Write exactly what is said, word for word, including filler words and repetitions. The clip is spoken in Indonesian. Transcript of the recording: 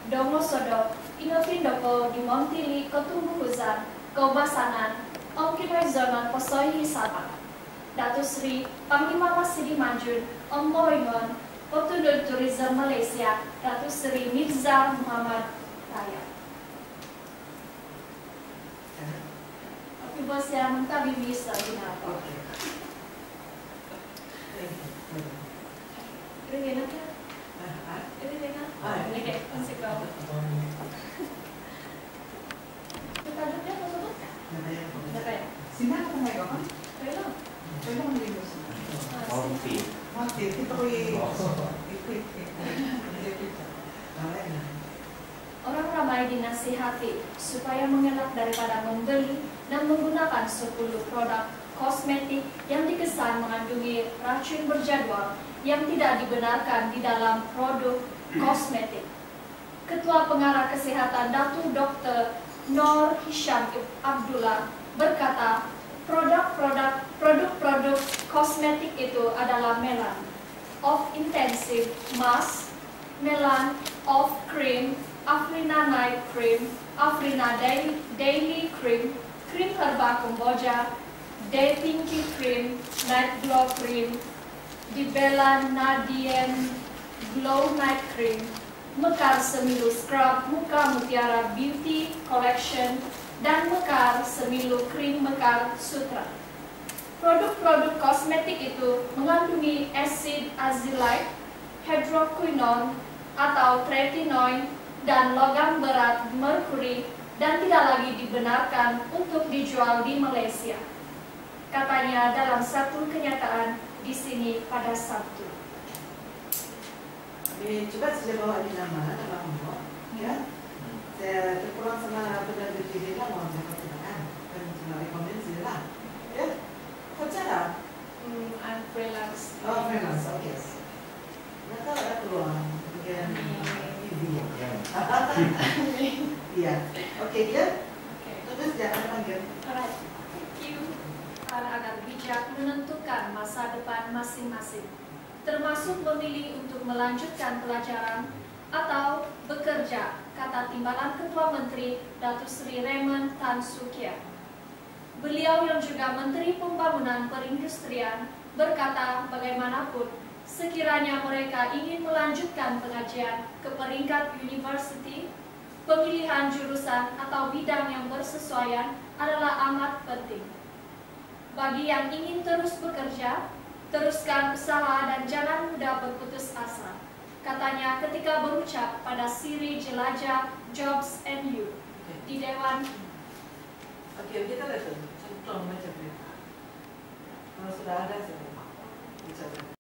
Dongo Sodok, Inofindoko, Dimontili, Ketumbuhuzan, Kebasanan, Om Kinoi Zonon, Posoi Hisapa. Datuk Sri Panglima Masidi Manjun, Om Moingon, Petudun Tourism Malaysia, Datuk Sri Mirza Muhammad Raya. Tapi bos yang kami bisa guna. Oke. Ini enak ya? Ini enak? Ini deh, masih kau. Kita duduk ya, teman-teman? Siapa ya? Sini apa yang kau? Ayo. Coba ambil dulu. Mati. Mati, kita pergi. Ikut, Orang ramai dinasihati supaya mengelak daripada membeli dan menggunakan sepuluh produk kosmetik yang dikesan mengandungi racun berjadwal yang tidak dibenarkan di dalam produk kosmetik. Ketua Pengarah Kesehatan Datuk Doktor Nur Hisham Abdullah berkata, produk-produk produk-produk kosmetik itu adalah Melan of Intensive Mask, Melan of Cream, Afrina Night Cream, Afrina Daily, Daily Cream, Krim Herba Kamboja, Day Pinky Cream, Night Glow Cream, Dibella Nadien Glow Night Cream, Mekar Semilu Scrub Muka Mutiara Beauty Collection, dan Mekar Semilu Krim Mekar Sutra. Produk-produk kosmetik itu mengandungi asid azilite, hydroquinone atau tretinoin, dan logam berat merkuri dan tidak lagi dibenarkan untuk dijual di Malaysia. Katanya dalam satu kenyataan di sini pada Sabtu. Ini coba saya bawa di nama, nama umur, ya. Saya terpulang sama benar berdiri lah, mau saya katakan, kan cuma rekomendasi lah, ya. Kerja lah? Hmm, I'm freelance. Oh, freelance, oke. Nggak tahu ada peluang, bagian T V ya. Iya, oke dia. Terus jangan panggil. Alright, thank you. Agar bijak menentukan masa depan masing-masing, termasuk memilih untuk melanjutkan pelajaran atau bekerja, kata Timbalan Ketua Menteri Datuk Seri Raymond Tan Sukia. Beliau yang juga Menteri Pembangunan Perindustrian berkata bagaimanapun, sekiranya mereka ingin melanjutkan pengajian ke peringkat university, pemilihan jurusan atau bidang yang bersesuaian adalah amat penting. Bagi yang ingin terus bekerja, teruskan usaha dan jangan mudah berputus asa, katanya ketika berucap pada siri jelajah Jobs and You di Dewan. Oke, kita lihat tuh, contoh macam ini. Kalau sudah ada, saya bicara.